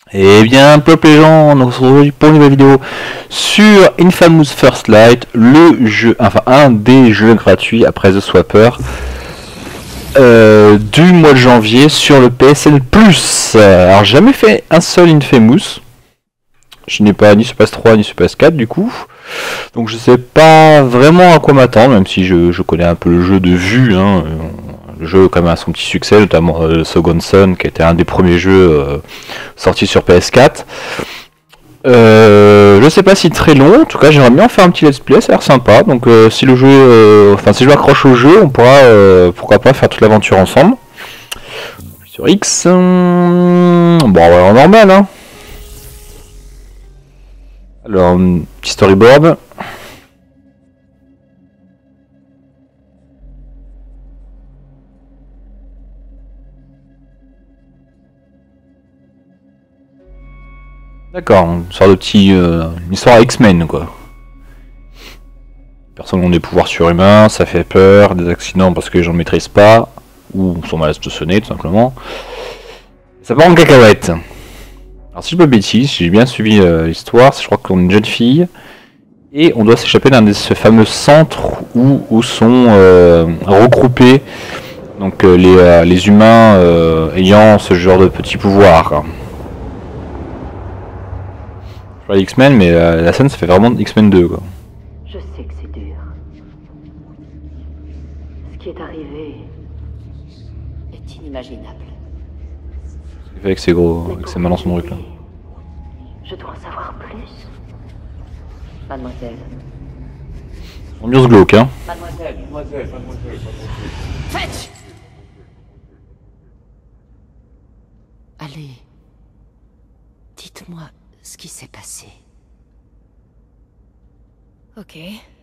Eh bien, pop les gens, on se retrouve pour une nouvelle vidéo sur Infamous First Light, le jeu, enfin un des jeux gratuits après The Swapper du mois de janvier sur le PSN+. Alors, j'ai jamais fait un seul Infamous, je n'ai pas ni sur PS3 ni sur PS4 du coup, donc je sais pas vraiment à quoi m'attendre, même si je connais un peu le jeu de vue, hein. Le jeu quand même a son petit succès, notamment Second Son, qui était un des premiers jeux sortis sur PS4. Je sais pas si très long, en tout cas j'aimerais bien faire un petit let's play, ça a l'air sympa. Donc si le jeu, enfin si je m'accroche au jeu, on pourra pourquoi pas faire toute l'aventure ensemble. Sur X, bon voilà, normal hein. Alors petit storyboard. D'accord, une sorte de petit, une histoire X-Men quoi. Personnes ont des pouvoirs surhumains, ça fait peur, des accidents parce que les gens ne maîtrisent pas, ou sont mal intentionnés tout simplement. Ça part en cacahuète. Alors si je me bêtise, si j'ai bien suivi l'histoire, je crois qu'on est une jeune fille, et on doit s'échapper d'un de ce fameux centre où sont regroupés donc, les humains ayant ce genre de petits pouvoirs. Je parle d'X-Men, mais la scène ça fait vraiment X-Men 2 quoi. Je sais que c'est dur. Ce qui est arrivé est inimaginable. Ce qu'il fait avec ces gros, avec ces malins son truc là. Je dois en savoir plus. Mademoiselle. Ambiance glauque hein. Mademoiselle. Faites! Allez. Dites-moi ce qui s'est passé. Ok.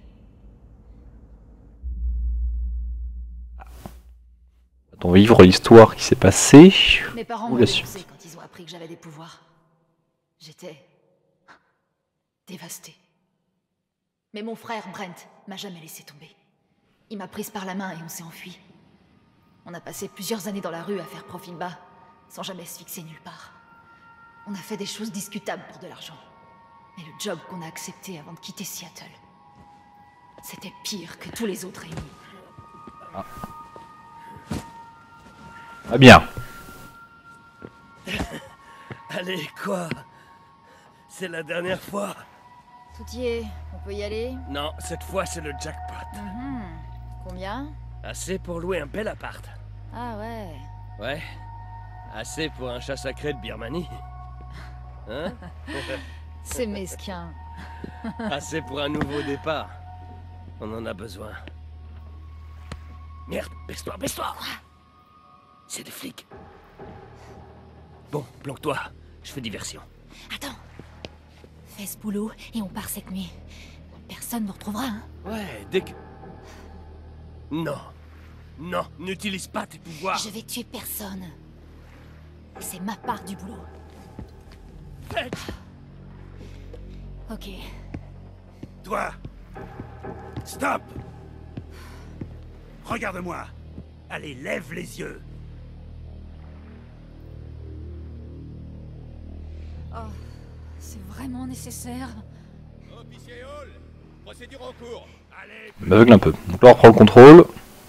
On va vivre l'histoire qui s'est passée. Mes parents Ou m'ont la défoncé suite. quand ils ont appris que j'avais des pouvoirs. J'étais dévastée. Mais mon frère, Brent, m'a jamais laissé tomber. Il m'a prise par la main et on s'est enfui. On a passé plusieurs années dans la rue à faire profil bas, sans jamais se fixer nulle part. On a fait des choses discutables pour de l'argent. Mais le job qu'on a accepté avant de quitter Seattle, c'était pire que tous les autres réunis. Ah bien. Allez, quoi? C'est la dernière fois? Tout y est, on peut y aller? Non, cette fois c'est le jackpot. Combien? Assez pour louer un bel appart. Ah ouais. Ouais. Assez pour un chat sacré de Birmanie. Hein? C'est mesquin. Assez pour un nouveau départ. On en a besoin. Merde, baisse-toi, baisse-toi! C'est des flics. Bon, planque-toi. Je fais diversion. Attends. Fais ce boulot et on part cette nuit. Personne ne retrouvera, hein? Ouais, dès que... Non. Non, n'utilise pas tes pouvoirs. Je vais tuer personne. C'est ma part du boulot. Faites. Ok. Toi! Stop! Regarde-moi! Allez, lève les yeux! Oh, c'est vraiment nécessaire? Officier Hall! Procédure en cours! Allez! Il m'aveugle un peu. Donc là on reprend le contrôle.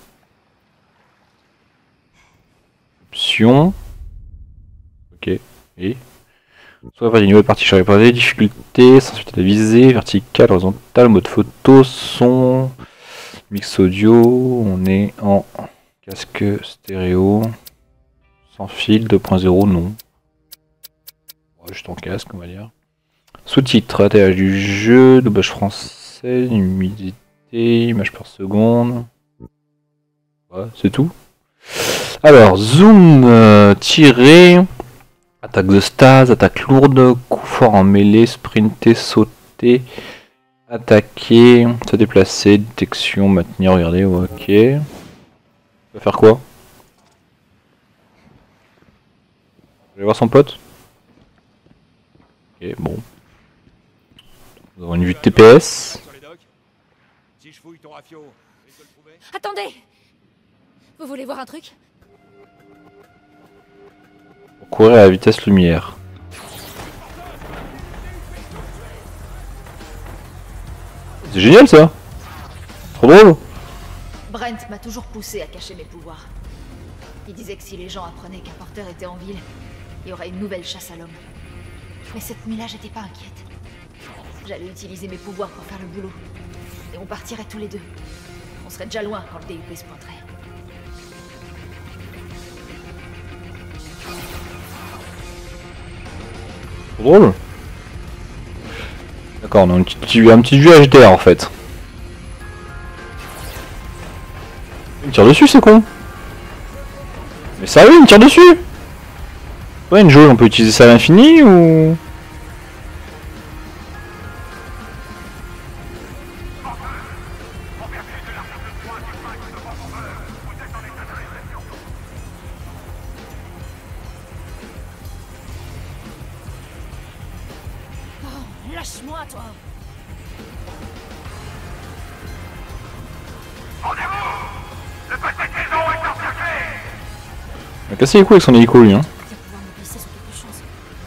Option. Ok. Et. Soit vers des nouvelles parties chargées par des difficultés, sans suite à la visée, verticale, horizontale, mode photo, son, mix audio, on est en casque stéréo, sans fil, 2.0, non. Ouais, juste en casque, on va dire. Sous-titres, atterrage du jeu, doublage français, humidité, image par seconde. Ouais, c'est tout. Alors, zoom, tiré. Attaque de stase, attaque lourde, coup fort en mêlée, sprinter, sauter, attaquer, se déplacer, détection, maintenir, regarder, ok. Ça va faire quoi? Je vais voir son pote. Ok, bon. Nous avons une vue de TPS. Attendez! Vous voulez voir un truc? Pour courir à la vitesse lumière. C'est génial ça. Trop drôle. Brent m'a toujours poussé à cacher mes pouvoirs. Il disait que si les gens apprenaient qu'un porteur était en ville, il y aurait une nouvelle chasse à l'homme. Mais cette nuit-là, j'étais pas inquiète. J'allais utiliser mes pouvoirs pour faire le boulot. Et on partirait tous les deux. On serait déjà loin quand le DUP se pointerait. Trop drôle. D'accord, on a un petit jeu à GTA en fait. Il me tire dessus, c'est con. Mais sérieux, il me tire dessus. Ouais, une jauge, on peut utiliser ça à l'infini ou... Lâche-moi, toi! Il a cassé les couilles avec son hélico lui hein. Je vais pouvoir me glisser sur quelque chose.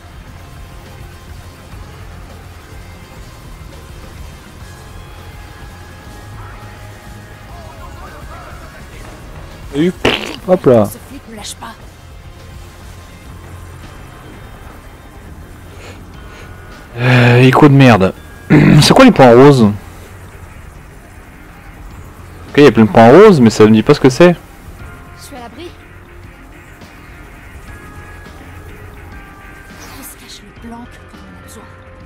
Et hop là. Ce flic me lâche pas. Hélico de merde. C'est quoi les points roses? Ok, il y a plein de points roses, mais ça me dit pas ce que c'est. Je suis à l'abri. Où se cache le planque quand on a besoin?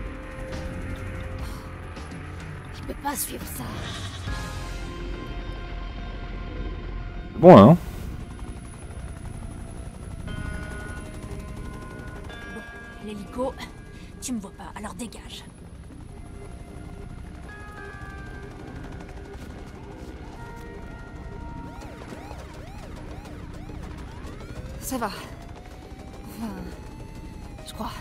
Je peux pas suivre ça. Bon hein. Bon, l'hélico, tu me vois pas, alors dégage. Ça va. Enfin, je crois.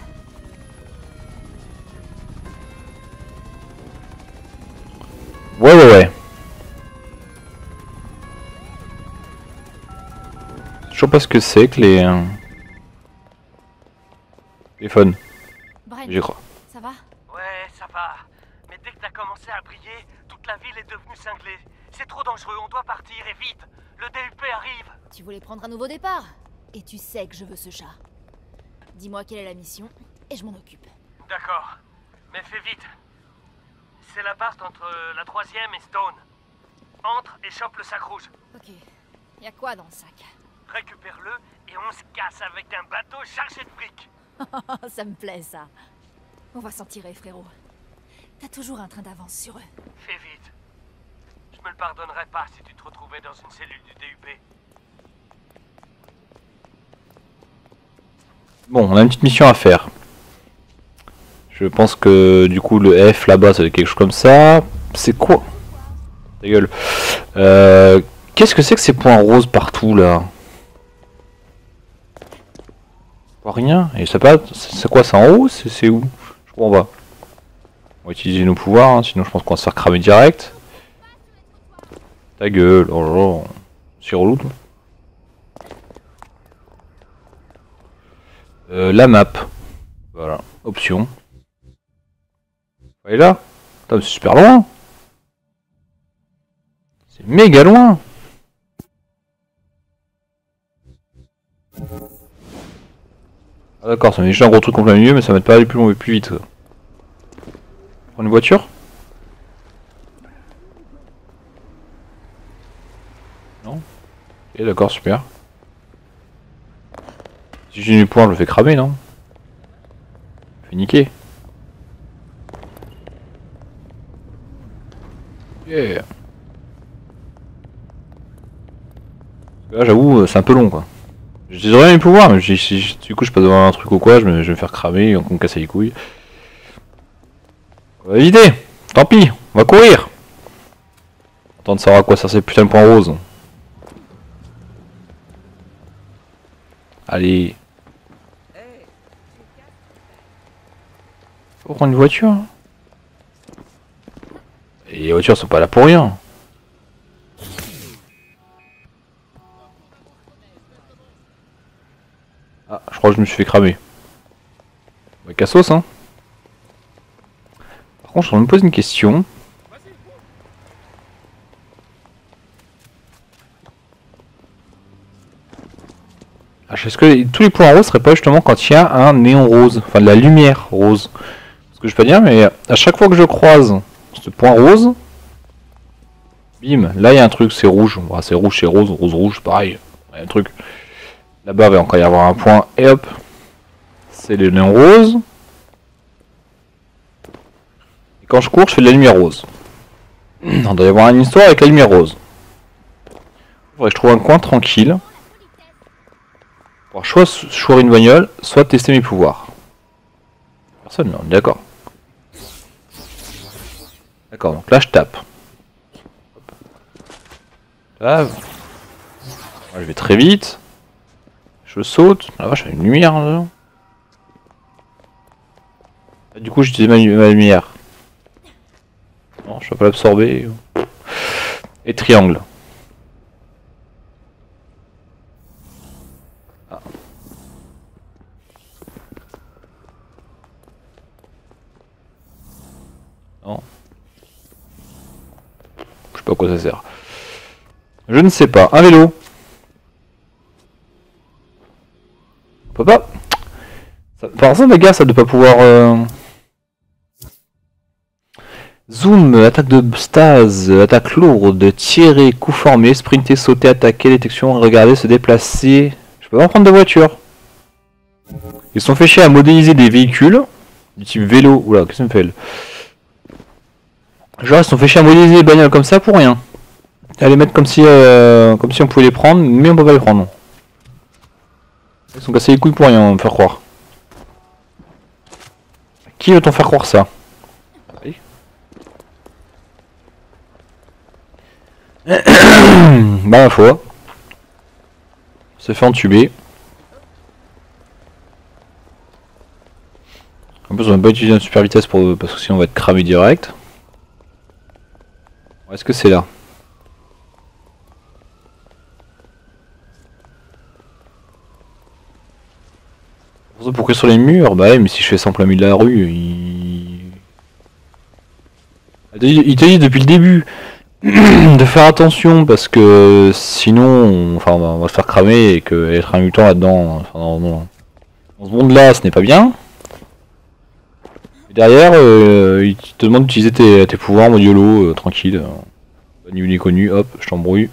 Ouais. Je sais pas ce que c'est que les téléphones. Brent, J'y crois. ça va? Ouais, ça va. Mais dès que t'as commencé à briller, toute la ville est devenue cinglée. C'est trop dangereux, on doit partir et vite. Le DUP arrive. Tu voulais prendre un nouveau départ? Et tu sais que je veux ce chat. Dis-moi quelle est la mission, et je m'en occupe. D'accord. Mais fais vite. C'est l'appart entre la 3e et Stone. Entre et chope le sac rouge. Ok. Y a quoi dans le sac? Récupère-le et on se casse avec un bateau chargé de fric. Ça me plaît, ça. On va s'en tirer, frérot. T'as toujours un train d'avance sur eux. Fais vite. Je me le pardonnerais pas si tu te retrouvais dans une cellule du DUP. Bon, on a une petite mission à faire. Je pense que du coup le F là-bas ça doit être quelque chose comme ça. C'est quoi? Ta gueule. Qu'est-ce que c'est que ces points roses partout là? Pas rien. Et ça pas. C'est quoi? C'est en haut? C'est où? Je comprends pas. On va utiliser nos pouvoirs, hein, sinon je pense qu'on va se faire cramer direct. Ta gueule. Oh là là. C'est relou. La map. Voilà. Option. Elle est là. Putain, c'est super loin. C'est méga loin. Ah d'accord, ça met juste un gros truc en plein milieu, mais ça m'aide pas à aller plus loin et plus vite. Prendre une voiture? Non? Ok, d'accord, super. Si j'ai du point, je le fais cramer, non? Je le fais niquer. Yeah. Là, j'avoue, c'est un peu long, quoi. J'ai rien mes pouvoirs, mais du coup, je passe devant un truc ou quoi, je vais me faire cramer, on me casse les couilles. On va éviter. Tant pis, on va courir. Attends de savoir à quoi ça sert putain de point rose. Allez. Faut prendre une voiture. Et les voitures sont pas là pour rien. Ah, je crois que je me suis fait cramer. Bah, cassos, hein. Par contre, je me pose une question. Est-ce que tous les points roses seraient pas justement quand il y a un néon rose, enfin de la lumière rose? Ce que je peux dire, mais à chaque fois que je croise ce point rose, bim, là il y a un truc, c'est rouge. Bon, c'est rouge, c'est rose, rose, rouge, pareil. Il y a un truc. Là-bas, il va encore y avoir un point, et hop, c'est le néon rose. Et quand je cours, je fais de la lumière rose. Il doit y avoir une histoire avec la lumière rose. Il faudrait que je trouve un coin tranquille. Pour soit choisir une bagnole, soit tester mes pouvoirs. Personne, mais on est d'accord. D'accord, donc là je tape. Là, je vais très vite. Je saute. La vache, il y a une lumière là. Du coup, j'utilise ma lumière. Non, je peux pas l'absorber. Et triangle. Ah. Non. Je sais pas à quoi ça sert. Je ne sais pas. Un vélo. Papa. Par exemple, les gars, ça doit pas pouvoir. Zoom, attaque de stase, attaque lourde, tirer, coup formé, sprinter, sauter, attaquer, détection, regarder, se déplacer. Je peux pas prendre de voiture. Ils se sont fait chier à modéliser des véhicules du type vélo. Oula, qu'est-ce que ça me fait elle? Genre, ils se sont fait chier à modéliser des bagnoles comme ça pour rien. À les mettre comme si on pouvait les prendre, mais on peut pas les prendre. Ils sont cassés les couilles pour rien, on me faire croire. Qui veut t'en faire croire ça? Bah ma foi. C'est fait entuber. En plus on va pas utiliser une super vitesse parce que sinon on va être cramé direct. Est-ce que c'est là? Pourquoi sur les murs? Bah ouais, mais si je fais ça en plein milieu de la rue, il te dit depuis le début de faire attention parce que sinon on va se faire cramer et que être un mutant là-dedans, enfin, dans ce monde-là, ce n'est pas bien. Et derrière, il te demande d'utiliser tes pouvoirs en mode YOLO, tranquille. Ni vu ni connu, hop, je t'embrouille.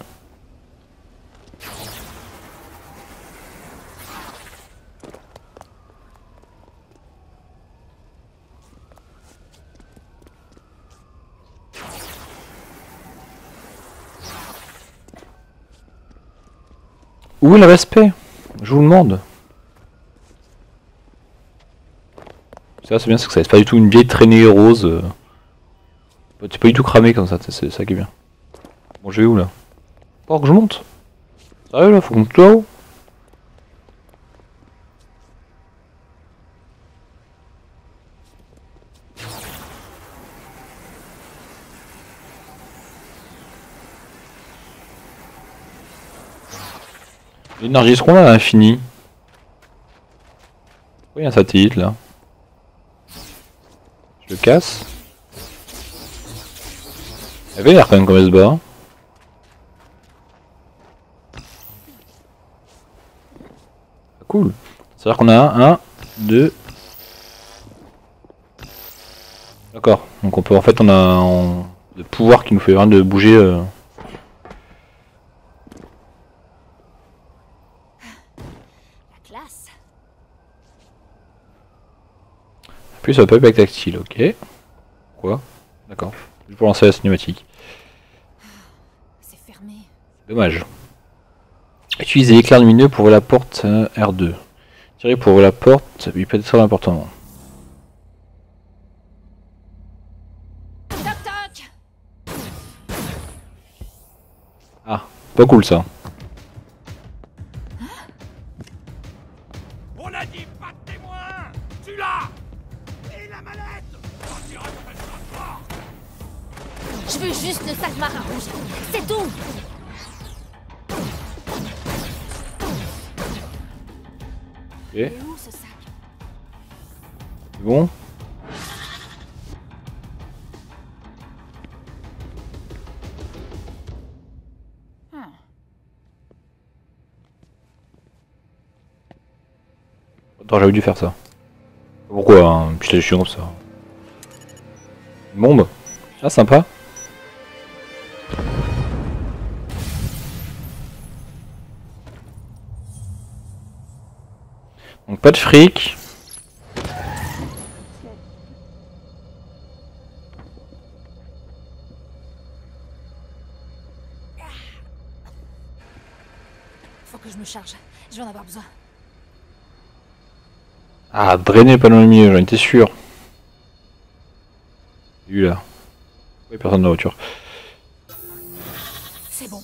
Où est le respect? Je vous le demande. Ça c'est bien, c'est que ça laisse pas du tout une vieille traînée rose. T'es pas du tout cramé comme ça, c'est ça qui est bien. Bon, je vais où là? Oh, que je monte? Sérieux là, faut qu'on monte là-haut? L'énergie seront là à l'infini. Pourquoi il y a un satellite là? Je le casse. Elle avait l'air quand même comme elle se bat. Cool. C'est-à-dire qu'on a un, deux. D'accord. Donc on peut en fait on a le pouvoir qui nous fait rien de bouger. Appuie sur le peuple avec tactile, ok. Quoi? D'accord. Juste pour lancer la cinématique. C'est fermé. Dommage. Utilisez l'éclair lumineux pour ouvrir la porte R2. Tirer pour ouvrir la porte, il peut être très important. Toc toc. Ah, pas cool ça. On a dit pas de témoin. Tu l'as. Et la mallette. On dirait qu'on fait ça fort. Je veux juste le sac marin rouge. C'est tout. Ok, Et où ce sac? c'est bon. Attends, j'avais dû faire ça. Pourquoi hein, putain, chiant comme ça. Une bombe. Ah, sympa. Donc pas de fric. Faut que je me charge. Je vais en avoir besoin. Ah, drainer pas dans le milieu, j'en étais sûr. Lui là. Oui, personne dans la voiture. C'est bon.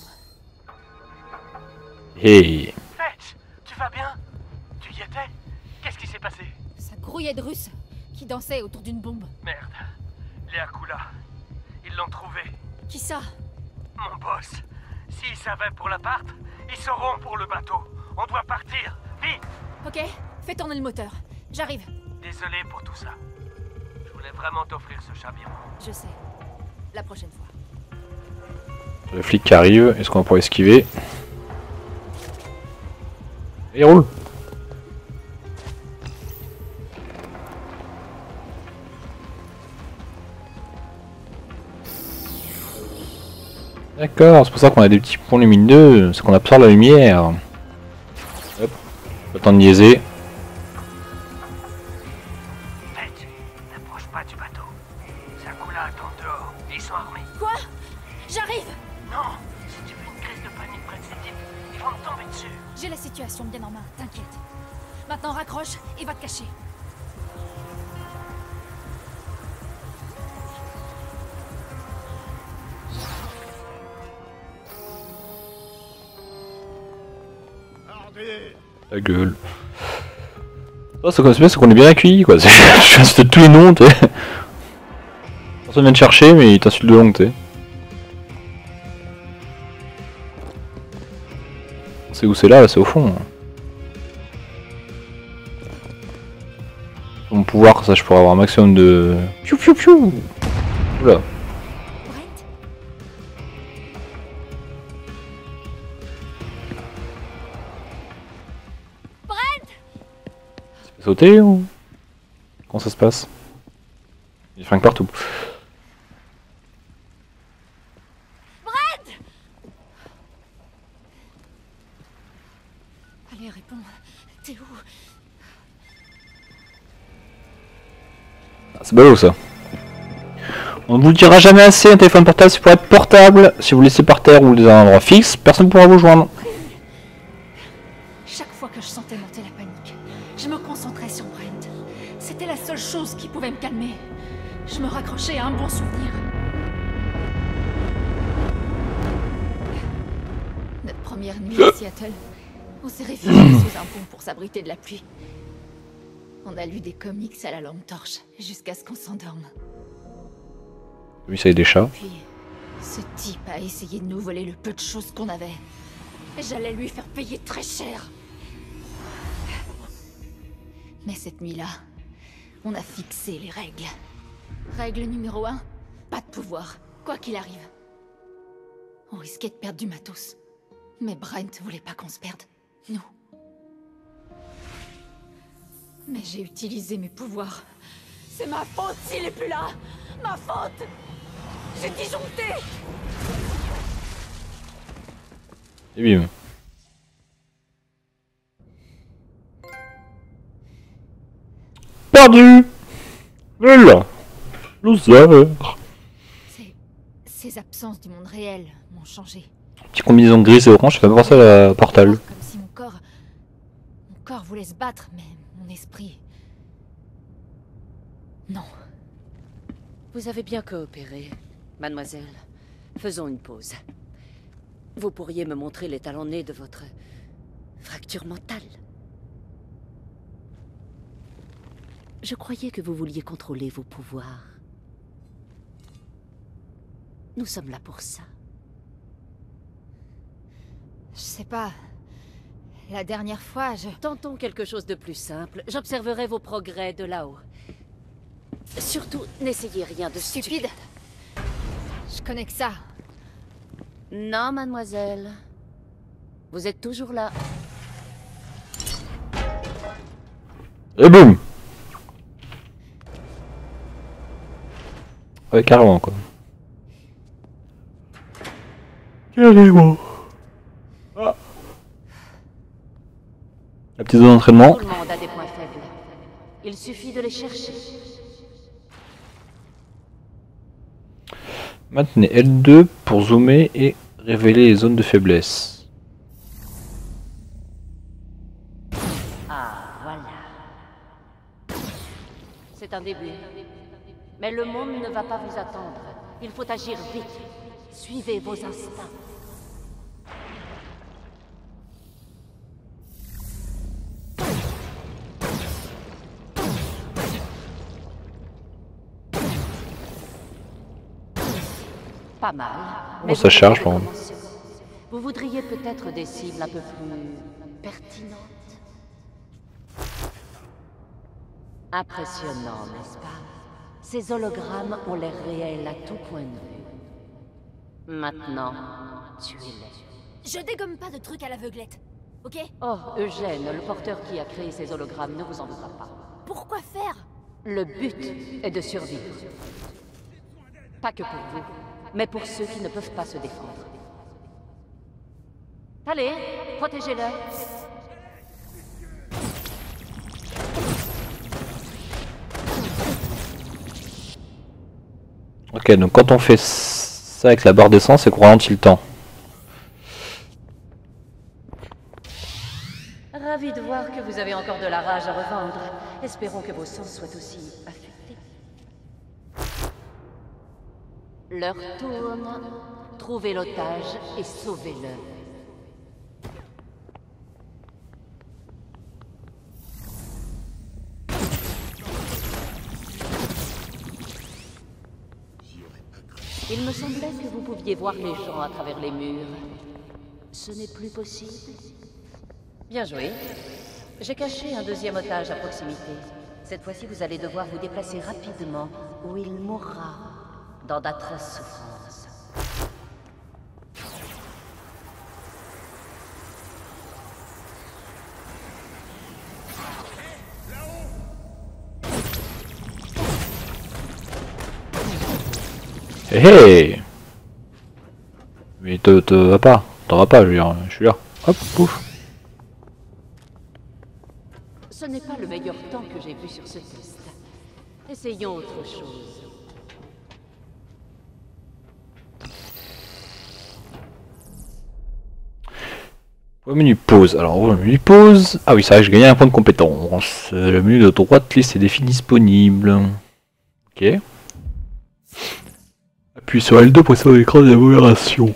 Hey. Fetch, tu vas bien? Tu y étais? Qu'est-ce qui s'est passé? Ça grouillait de Russes qui dansaient autour d'une bombe. Merde. Les Akula. Ils l'ont trouvé. Qui ça? Mon boss. S'ils savaient pour l'appart, ils sauront pour le bateau. On doit partir. Vite! Ok, fais tourner le moteur. J'arrive. Désolé pour tout ça. Je voulais vraiment t'offrir ce chavirement. Je sais. La prochaine fois. Le flic qui arrive, est-ce qu'on va pouvoir esquiver? Et il roule. D'accord, c'est pour ça qu'on a des petits ponts lumineux, c'est qu'on absorbe la lumière. Hop, le temps de niaiser. Fetch, n'approche pas du bateau. Les Akula attendent dehors. Ils sont armés. Quoi? J'arrive! Non! Si tu veux une crise de panique près de ces types, ils vont te tomber dessus. J'ai la situation bien en main, t'inquiète. Maintenant raccroche et va te cacher. Ta gueule. Ça, ce qu'on se met, c'est qu'on est bien accueillis quoi. Je insulte tous les noms, tu sais. Personne vient te chercher, mais il t'insulte de long, tu sais. C'est où c'est là c'est au fond. Mon pouvoir, ça je pourrais avoir un maximum de... Piou piou piou. Oula. Brent? Brent! Sauter ou... Comment ça se passe? Il y a des fringues partout. Allez, réponds. T'es où? Ah, c'est ballot ça. On ne vous le dira jamais assez, un téléphone portable c'est pour être portable. Si vous le laissez par terre ou dans un endroit fixe, personne ne pourra vous joindre. Chaque fois que je sentais monter la panique, je me concentrais sur Brent. C'était la seule chose qui pouvait me calmer. Je me raccrochais à un bon souvenir. Notre première nuit à Seattle, on s'est réfugié sous un pont pour s'abriter de la pluie. On a lu des comics à la lampe torche jusqu'à ce qu'on s'endorme. Oui, ça y est des chats. Puis, ce type a essayé de nous voler le peu de choses qu'on avait. Et j'allais lui faire payer très cher. Mais cette nuit-là, on a fixé les règles. Règle numéro 1, pas de pouvoir, quoi qu'il arrive. On risquait de perdre du matos. Mais Brent voulait pas qu'on se perde, nous. Mais j'ai utilisé mes pouvoirs. C'est ma faute s'il est plus là. Ma faute. J'ai disjoncté. Et bim. Perdu. Nul. Loser. Ces absences du monde réel m'ont changé. Petit combinaison grise et orange, ça fait penser à la Portal. Comme si mon corps voulait se battre, mais mon esprit... Non. Vous avez bien coopéré, mademoiselle. Faisons une pause. Vous pourriez me montrer les talons nés de votre fracture mentale. Je croyais que vous vouliez contrôler vos pouvoirs. Nous sommes là pour ça. Je sais pas... La dernière fois, Tentons quelque chose de plus simple. J'observerai vos progrès de là-haut. Surtout, n'essayez rien de stupide. Je connais que ça. Non, mademoiselle. Vous êtes toujours là. Et boum. Ouais, carrément quoi. Carrément. Ah. La petite zone d'entraînement. Tout le monde a des points faibles. Il suffit de les chercher. Maintenez L2 pour zoomer et révéler les zones de faiblesse. Ah, voilà. C'est un début. Mais le monde ne va pas vous attendre. Il faut agir vite. Suivez vos instincts. Pas mal. Oh, ça charge, par contre. Vous voudriez peut-être des cibles un peu plus pertinentes. Impressionnant, n'est-ce pas? Ces hologrammes ont l'air réels à tout point de vue. Maintenant, tuez-les. Je dégomme pas de trucs à l'aveuglette, ok? Oh, Eugène, le porteur qui a créé ces hologrammes ne vous en voudra pas. Pourquoi faire? Le but est de survivre. Pas que pour vous, mais pour ceux qui ne peuvent pas se défendre. Allez, protégez-le. Ok, donc quand on fait ça avec la barre d'essence, c'est qu'on ralentit le temps. Ravi de voir que vous avez encore de la rage à revendre. Espérons que vos sens soient aussi affûtés. L'heure tourne. Trouvez l'otage et sauvez-le. Il me semblait que vous pouviez voir les gens à travers les murs. Ce n'est plus possible. Bien joué. J'ai caché un deuxième otage à proximité. Cette fois-ci, vous allez devoir vous déplacer rapidement, ou il mourra dans d'atroces souffrances. Hé hé. Mais te va pas, t'en vas pas, je veux dire, je suis là. Hop, pouf. Ce n'est pas le meilleur temps que j'ai vu sur ce test. Essayons autre chose. Au menu pause. Alors, au menu pause. Ah oui, ça, je gagnais un point de compétence. Le menu de droite, liste et défis disponibles. Ok. Appuie sur L2 pour sur l'écran d'amélioration.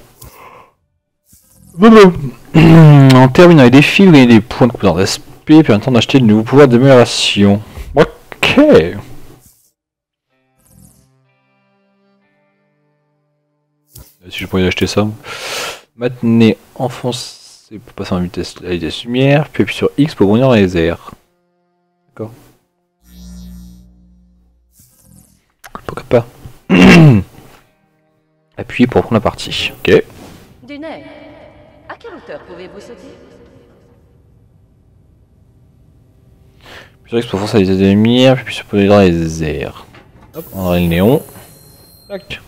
En terminant les défis, vous gagnez des points de compétence d'aspect, puis en temps d'acheter de nouveaux pouvoirs d'amélioration. Ok. Si je pourrais acheter ça. Maintenez enfoncé pour passer en vitesse, la vitesse lumière, puis appuie sur X pour rebondir dans les airs. D'accord. Pourquoi pas. Appuyez pour prendre la partie. Ok. Du nez. À quelle hauteur pouvez-vous sauter? Puis sur X pour forcer la vitesse de la lumière, puis sur rebondir dans les airs. Hop, on aura le néon. Tac.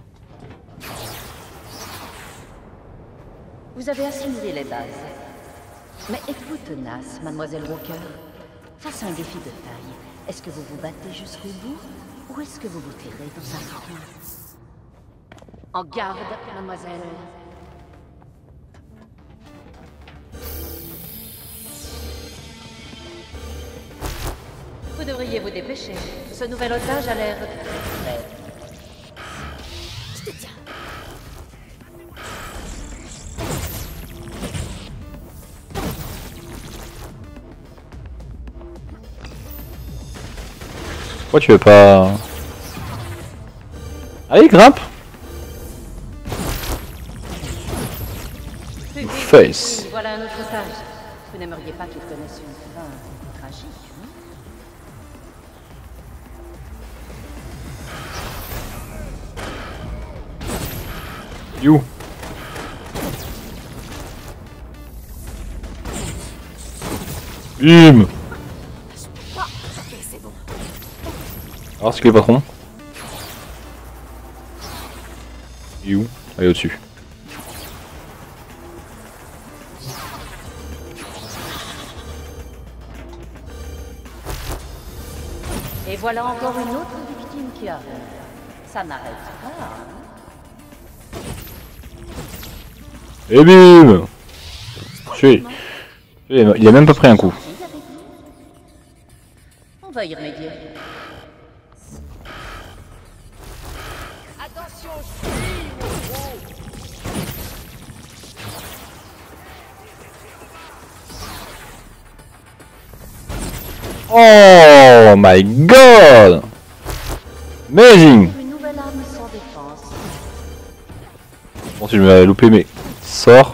Vous avez assimilé les bases. Mais êtes-vous tenace, mademoiselle Walker? Face à un défi de taille, est-ce que vous vous battez jusqu'au bout? Ou est-ce que vous vous tirez dans un coin? En garde, mademoiselle. Vous devriez vous dépêcher. Ce nouvel otage a l'air très... Je te tiens. Pourquoi tu veux pas... Allez, grimpe. Face. Voilà un autre otage. Vous n'aimeriez pas qu'il connaisse une fin tragique, hein? You. Bim. Alors, c'est qui le patron? Il est où? Ah, il est au-dessus. Et voilà encore une autre victime qui arrive. Ça n'arrête pas. Hein. Et bim! Il a même pas pris un coup. On va y remédier. Attention, Oh my god! Amazing! Une nouvelle arme sans défense. Bon, si je m'avais loupé, mais sort.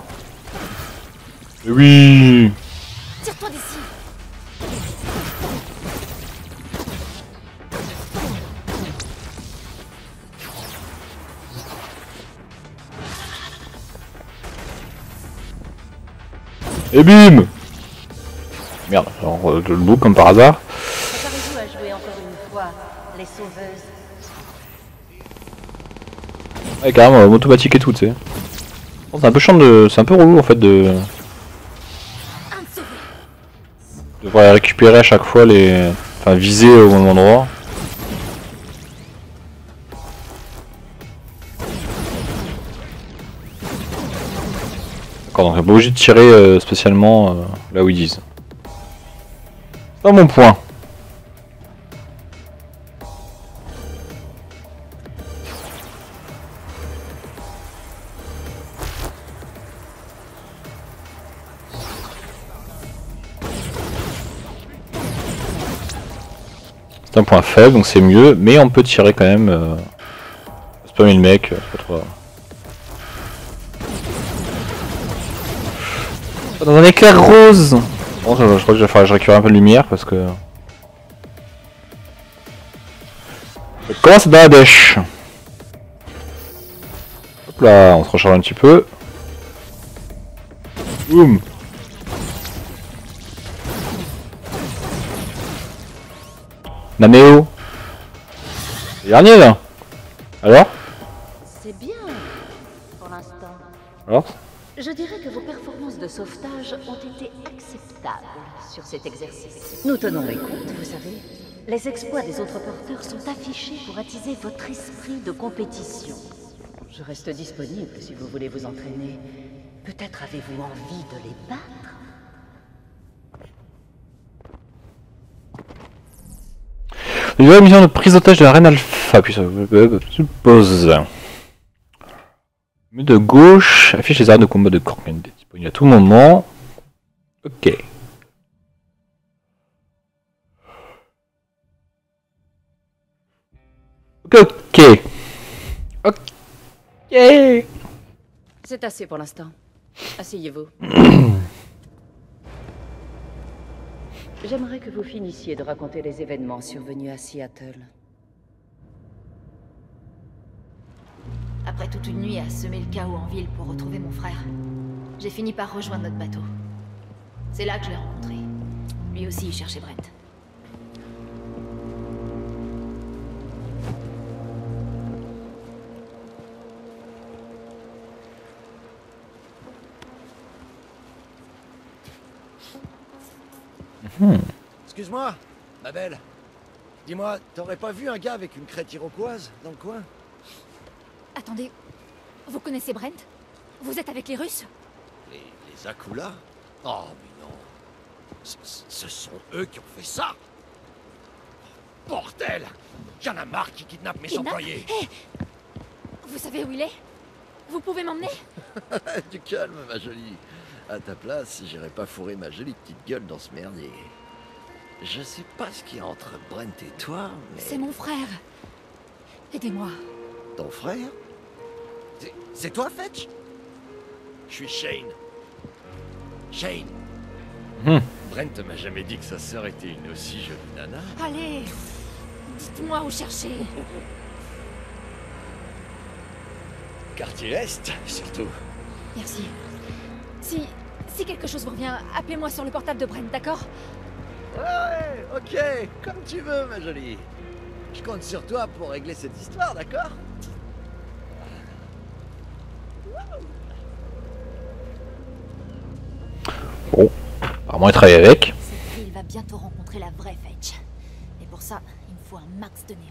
Oui! Tire-toi d'ici. Et bim! Merde, alors, le loup comme par hasard. Préparez-vous à jouer encore une fois les sauveuses. Ouais, carrément, automatique et tout, tu sais. Bon, c'est un peu chiant de. C'est un peu relou en fait de. Devoir récupérer à chaque fois les. Enfin, viser au bon endroit. D'accord, donc on n'est pas obligé de tirer spécialement là où ils disent. C'est pas mon point. C'est un point faible, donc c'est mieux, mais on peut tirer quand même. Spammer le mec, c'est pas trop. Dans un éclair rose. Bon, je crois que je vais récupérer un peu de lumière parce que. Je commence dans la dèche. Hop là, on se recharge un petit peu. Boum. Naméo. C'est dernier là. Alors? C'est bien pour l'instant. Alors? Je dirais que vos performances de sauvetage ont été acceptables sur cet exercice. Nous tenons les comptes, vous savez. Les exploits des autres porteurs sont affichés pour attiser votre esprit de compétition. Je reste disponible si vous voulez vous entraîner. Peut-être avez-vous envie de les battre? La mission de prise d'otage de la reine alpha, puis ça suppose. Mais de gauche, affiche les armes de combat de Corkman disponibles à tout moment. Ok. Ok. Ok. C'est assez pour l'instant. Asseyez-vous. J'aimerais que vous finissiez de raconter les événements survenus à Seattle. Après toute une nuit à semer le chaos en ville pour retrouver mon frère, j'ai fini par rejoindre notre bateau. C'est là que je l'ai rencontré. Lui aussi, il cherchait Brent. Excuse-moi, ma belle. Dis-moi, t'aurais pas vu un gars avec une crête iroquoise dans le coin? Attendez, vous connaissez Brent? Vous êtes avec les Russes? Les Akula? Oh, mais non. Ce sont eux qui ont fait ça. Bordel! Y'en a marre qui kidnappent mes employés. Hé! Vous savez où il est? Vous pouvez m'emmener? Du calme, ma jolie. À ta place, j'irais pas fourrer ma jolie petite gueule dans ce merdier. Je sais pas ce qu'il y a entre Brent et toi, mais... C'est mon frère. Aidez-moi. Ton frère? C'est toi, Fetch? Je suis Shane. Shane. Brent m'a jamais dit que sa sœur était une aussi jolie nana. Allez, dites-moi où chercher. Quartier Est, surtout. Merci. Si quelque chose vous revient, appelez-moi sur le portable de Brent, d'accord? Ouais, ok, comme tu veux, ma jolie. Je compte sur toi pour régler cette histoire, d'accord? Bon, apparemment il travaille avec. Cette ville va bientôt rencontrer la vraie Fetch. Et pour ça, il me faut un max de néon.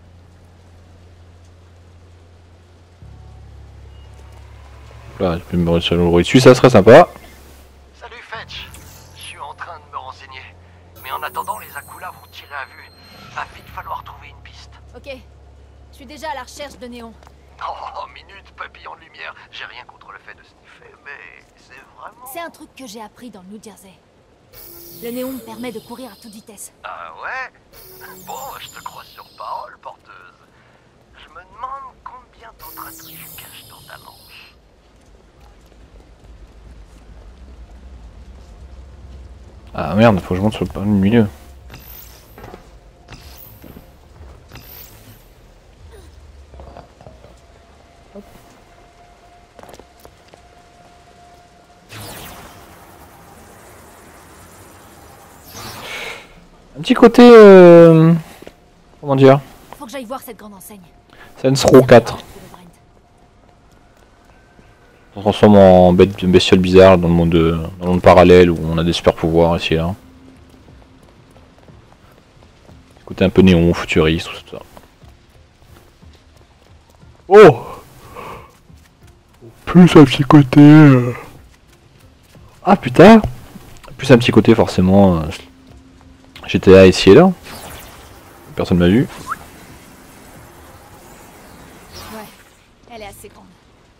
Là, je peux me rouler dessus, ça serait sympa. Salut Fetch. Je suis en train de me renseigner. Mais en attendant, les Akula vont tirer à vue. Va vite falloir trouver une piste. Ok. Je suis déjà à la recherche de néon. Oh, minute, papillon de lumière. J'ai rien contre le fait de sniffer, mais c'est vraiment... C'est un truc que j'ai appris dans le New Jersey. Le néon me permet de courir à toute vitesse. Ah ouais? Bon, je te crois sur parole, porteuse. Je me demande combien d'autres attributs cachent dans ta manche. Ah merde, faut que je monte sur le panneau du milieu. Un petit côté... Comment dire? Faut que j'aille voir cette grande enseigne. Saints Row 4. On se transforme en bestiole bizarre dans le monde parallèle où on a des super pouvoirs ici et là. Côté un peu néon, futuriste, tout ça. Oh! Plus un petit côté... Ah putain! Plus un petit côté forcément... GTA ici et là. Personne m'a vu. Ouais, elle est assez grande.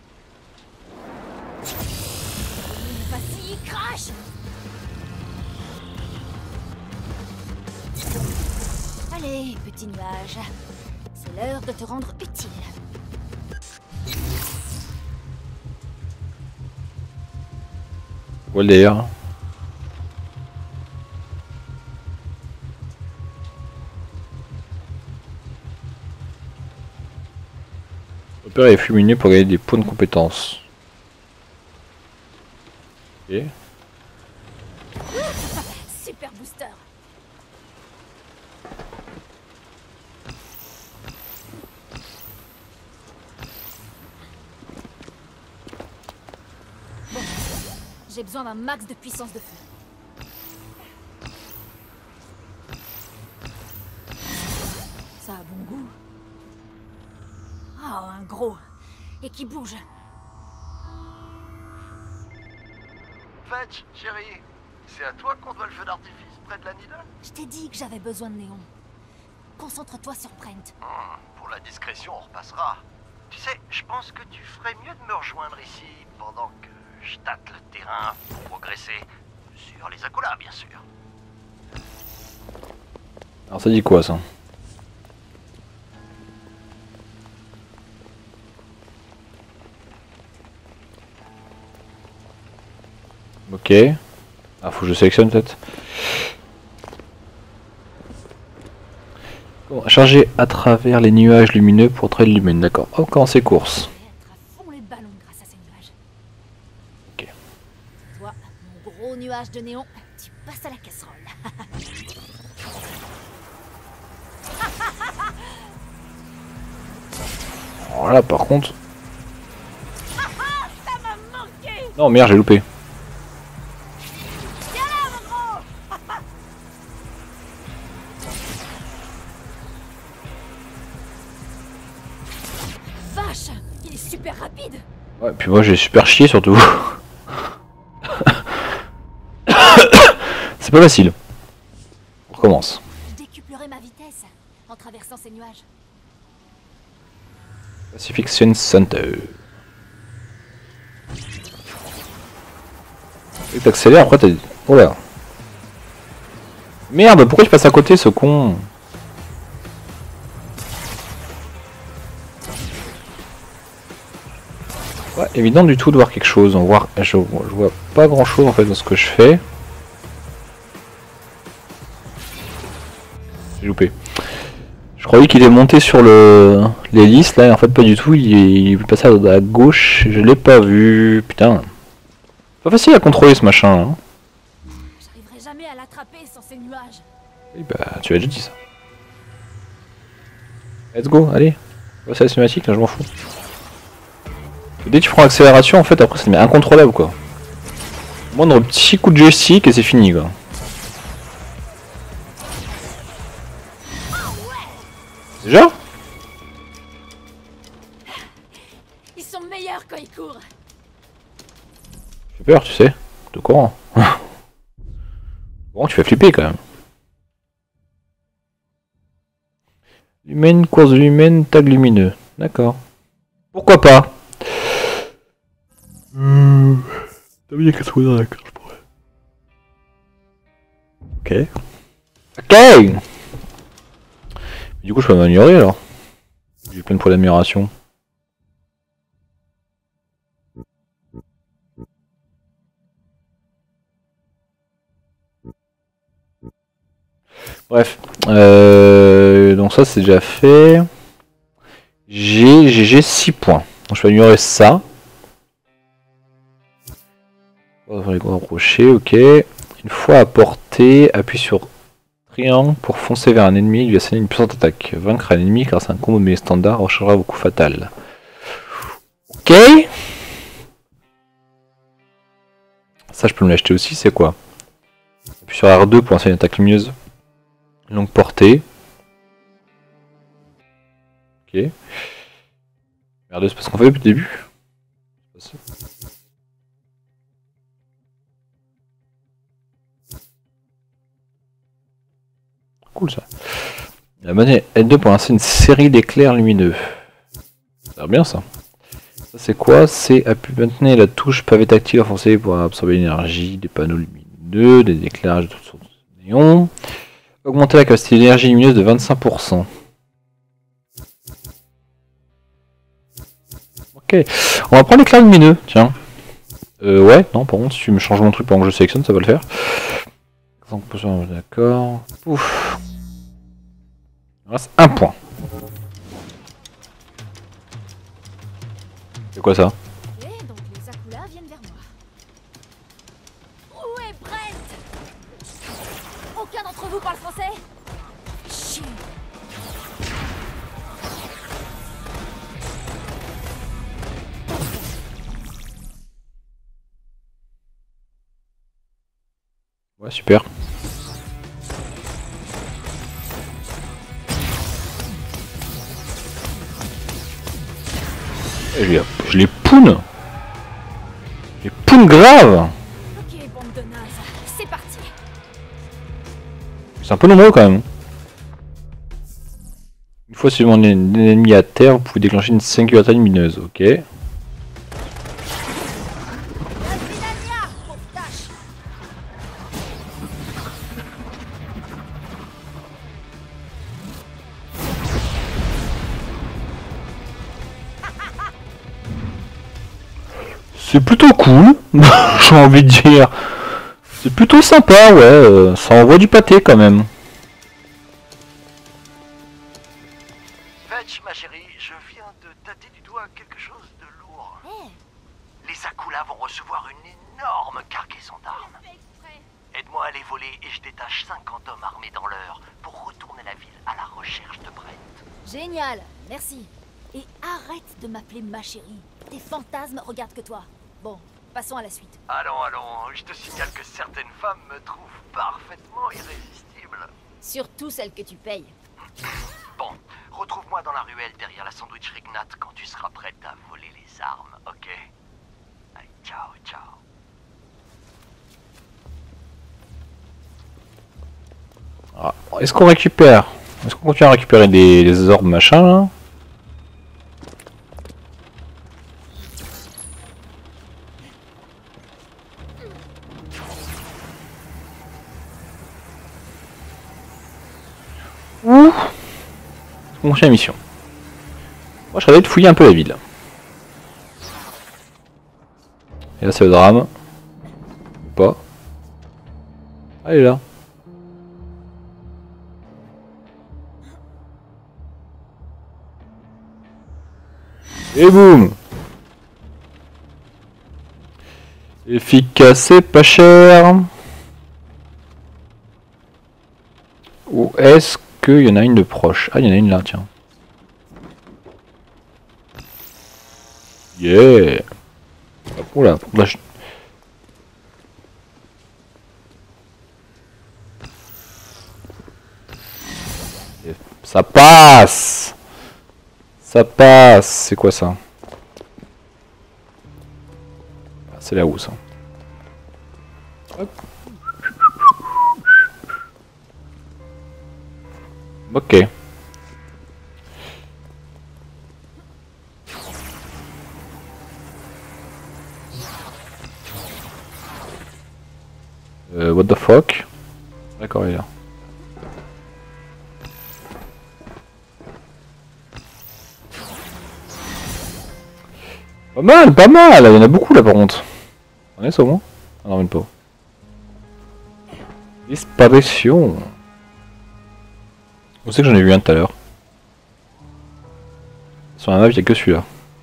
Vas-y, crash! Allez, petit nuage. C'est l'heure de te rendre utile. Où est le délire? Opérer et fulminer pour gagner des points de compétences. Ok. Super booster. Bon, j'ai besoin d'un max de puissance de feu. Ça a bon goût. Oh, un gros. Et qui bouge. Fetch, chérie, c'est à toi qu'on doit le feu d'artifice près de la Needle? Je t'ai dit que j'avais besoin de néon. Concentre-toi sur Brent. Pour la discrétion, on repassera. Tu sais, je pense que tu ferais mieux de me rejoindre ici pendant que je tâte le terrain pour progresser. Sur les Akula, bien sûr. Alors ça dit quoi ça? Ok. Ah, faut que je sélectionne peut-être. Bon, charger à travers les nuages lumineux pour trail lumine, d'accord. On commence les courses. Être à fond les ballons grâce à ces nuages. Ok. Toi, mon gros nuage de néon, tu passes à la casserole. Alors là par contre... Non merde, j'ai loupé. Vache, il est super rapide. Ouais, puis moi j'ai super chié surtout. C'est pas facile. On recommence. Je décuplerai ma vitesse en traversant ces nuages. Pacification Center. Et t'accélères, après t'as... Oh là. Merde, pourquoi tu passes à côté ce con? Ouais, évident du tout de voir quelque chose. Je vois pas grand chose en fait dans ce que je fais. J'ai loupé. Je croyais qu'il est monté sur l'hélice là, et en fait pas du tout. Il est passé à gauche. Je l'ai pas vu. Putain. Pas facile à contrôler ce machin. Hein. J'arriverai jamais à l'attraper sans ces nuages. Et bah, tu as déjà dit ça. Let's go, allez. C'est la cinématique, là, je m'en fous. Dès que tu prends l'accélération, en fait, après, ça devient incontrôlable, quoi. Moindre petit coup de joystick et c'est fini, quoi. Déjà? Ils sont meilleurs quand ils courent. J'ai peur, tu sais. De courant. Bon, tu fais flipper, quand même. Lumen, course de lumen, tag lumineux. D'accord. Pourquoi pas? T'as mis les 4 dans la carte, je pourrais. Ok. Ok. Du coup, je peux m'améliorer alors. J'ai plein de points d'amélioration. Bref. Donc ça, c'est déjà fait. J'ai 6 points. Donc je vais améliorer ça. Rapprocher, ok. Une fois à portée, appuie sur triangle pour foncer vers un ennemi, lui asséner une puissante attaque. Vaincre un ennemi grâce à un combo de mêlée standard rechargera vos coups fatals. Ok. Ça, je peux me l'acheter aussi, c'est quoi? Appuie sur R2 pour lancer une attaque lumineuse. Longue portée. Ok. R2, c'est parce qu'on fait depuis le début. Cool ça. La manette L2 pour lancer une série d'éclairs lumineux. Ça a l'air bien ça. Ça c'est quoi? C'est maintenir la touche pavé tactile renforcée pour absorber l'énergie, des panneaux lumineux, des éclairages de toutes sortes de néons. Augmenter la capacité d'énergie lumineuse de 25%. Ok. On va prendre l'éclair lumineux, tiens. Ouais, non, par contre, si tu me changes mon truc pendant que je sélectionne, ça va le faire. D'accord. Ouf. Il reste un point. C'est quoi ça? Ok, donc les Akula viennent vers moi. Où est Brent? Aucun d'entre vous parle français? Chut. Ouais, super. Je les poune. Je les poune grave. Ok, bande de nazes, c'est parti. C'est un peu nombreux quand même. Une fois sur mon ennemi à terre, vous pouvez déclencher une singularité lumineuse. Ok. C'est plutôt cool, j'ai envie de dire. C'est plutôt sympa, ouais. Ça envoie du pâté quand même. Fetch, ma chérie, je viens de tâter du doigt quelque chose de lourd. Les Akula vont recevoir une énorme cargaison d'armes. Aide-moi à les voler et je détache 50 hommes armés dans l'heure pour retourner la ville à la recherche de Brent. Génial, merci. Et arrête de m'appeler ma chérie. Tes fantasmes regardent que toi. Bon, passons à la suite. Allons, je te signale que certaines femmes me trouvent parfaitement irrésistible. Surtout celles que tu payes. Bon, retrouve-moi dans la ruelle derrière la sandwich Rignat quand tu seras prête à voler les armes, ok? Allez, ciao, ciao. Ah, est-ce qu'on récupère? Est-ce qu'on continue à récupérer des orbes machin là? Ouh. On continue la mission. Moi je serais de fouiller un peu la ville. Et là c'est le drame. Ou pas. Ah, elle est là. Et boum! Efficace et pas cher. Ou est-ce qu'il y en a une de proche? Ah, il y en a une là, tiens. Yeah. Oula, vache. Ça passe. Ça passe. C'est quoi ça? C'est là où ça? Hop. Ok. What the fuck? D'accord, il est là. Pas mal, pas mal. Il y en a beaucoup là par contre. On est ça au moins? Ah non, même pas. Disparition. Où c'est que j'en ai vu un tout à l'heure? Sur la map, il n'y a que celui-là.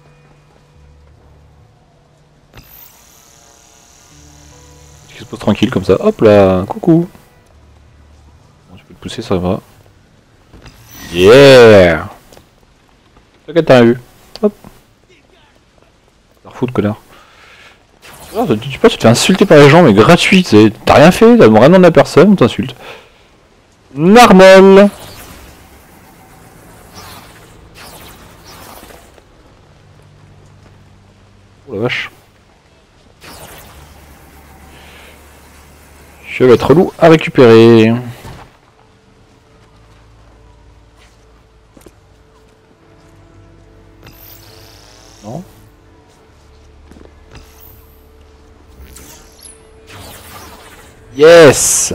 Qui se pose tranquille comme ça. Hop là, coucou. Bon, tu peux te pousser, ça va. Yeah. T'inquiète, t'as rien vu. Hop. T'as refoutre, connard. Tu passes, tu te fais insulter par les gens, mais gratuit. T'as rien fait, t'as rien demandé à personne, on t'insulte. Normal. Oh la vache. Je vais être loup à récupérer. Non. Yes.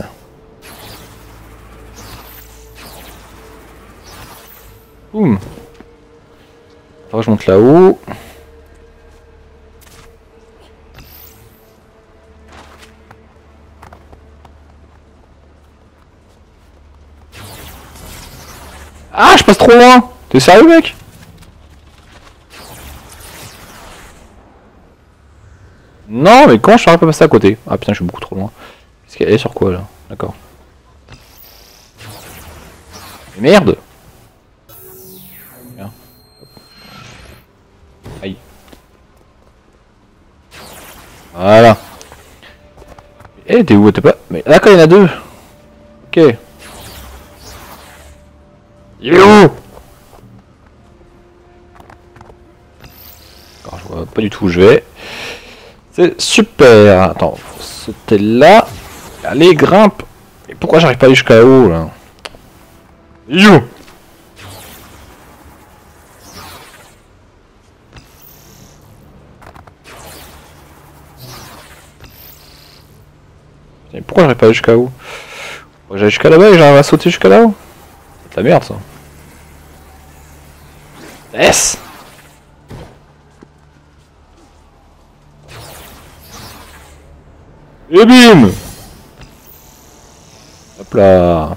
Boum. Faut que je monte là-haut. Ah, je passe trop loin. T'es sérieux, mec? Non, mais comment je serais pas passé à côté? Ah putain, je suis beaucoup trop loin. Qu'est-ce qu'elle est sur quoi là? D'accord. Mais merde! Bien. Aïe. Voilà. Eh, t'es où? T'es pas. Mais d'accord, il y en a deux. Ok. Il est où? Alors, je vois pas du tout où je vais. C'est super. Attends, faut sauter là. Allez, grimpe. Et pourquoi j'arrive pas à aller jusqu'à haut là? You. Et pourquoi j'arrive pas à aller jusqu'à haut? J'arrive jusqu'à là-bas et j'arrive à sauter jusqu'à là-haut. C'est de la merde ça. Yes. Et bim. Hop là.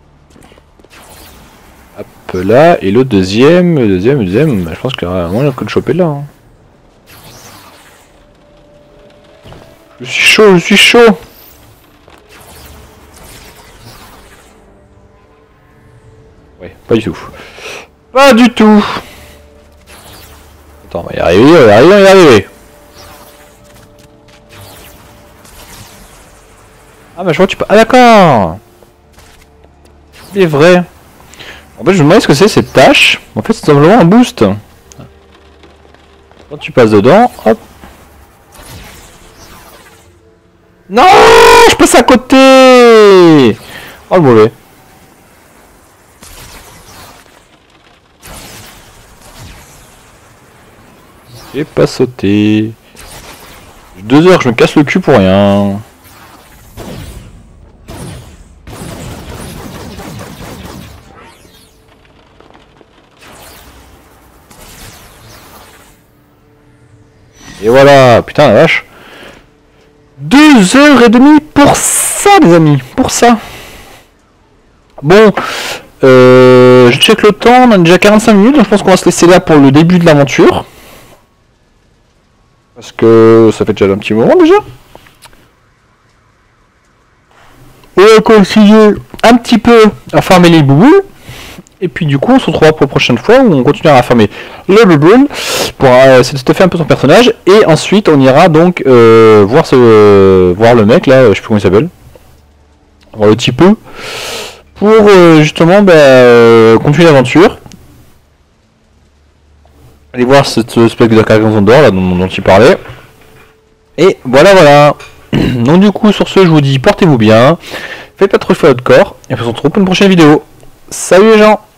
Hop là. Et le deuxième. Je pense qu'il y aura moyen que de choper là. Hein. Je suis chaud, je suis chaud. Ouais, pas du tout. Pas du tout. Attends, on va y arriver, on va y arriver, on va y arriver. Ah bah je vois que tu peux... Ah d'accord. C'est vrai. En fait je me demandais ce que c'est cette tâche. En fait c'est simplement un boost. Quand tu passes dedans, hop. Non, je passe à côté. Oh le mauvais. J'ai pas sauté. 2 heures, je me casse le cul pour rien. Et voilà, putain la vache. 2h30 pour ça les amis, pour ça. Bon, je check le temps, on a déjà 45 minutes, donc je pense qu'on va se laisser là pour le début de l'aventure. Parce que ça fait déjà un petit moment déjà. On va continuer un petit peu à farmer les bouboules. Et puis du coup on se retrouvera pour la prochaine fois où on continuera à farmer les bouboules. pour essayer de te faire un peu son personnage. Et ensuite, on ira donc voir le mec là, je sais plus comment il s'appelle. Voir le petit peu. Pour justement continuer l'aventure. Aller voir cette espèce de cargaison d'or là dont il parlait. Et voilà. Donc du coup, sur ce, je vous dis portez-vous bien. Faites pas trop feu à votre corps. Et on se retrouve pour une prochaine vidéo. Salut les gens!